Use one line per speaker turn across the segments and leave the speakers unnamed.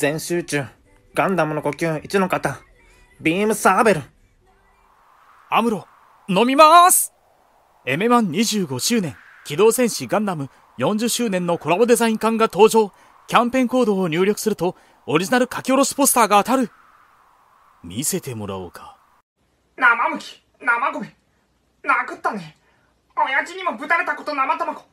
全集中。ガンダムの呼吸1の方。ビームサーベル。
アムロ、飲みまーす。エメマン25周年、機動戦士ガンダム40周年のコラボデザイン缶が登場。キャンペーンコードを入力すると、オリジナル書き下ろしポスターが当たる。見せてもらおうか。
生むき、生米。殴ったね。親父にもぶたれたこと生卵。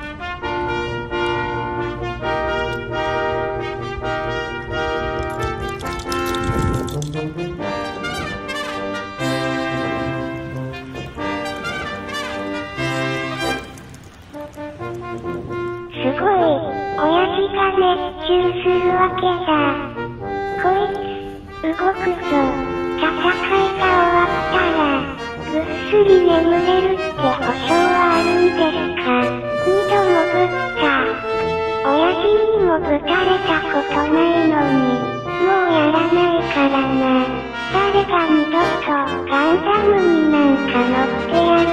すごい、親父が熱中するわけだ。こいつ、動くぞ。戦いが終わったら、ぐっすり眠れるって保証はあるんですか？2度もぶった。親父にもぶたれたことないのに、もうやらないからな。誰が二度とガンダムになんか乗ってやる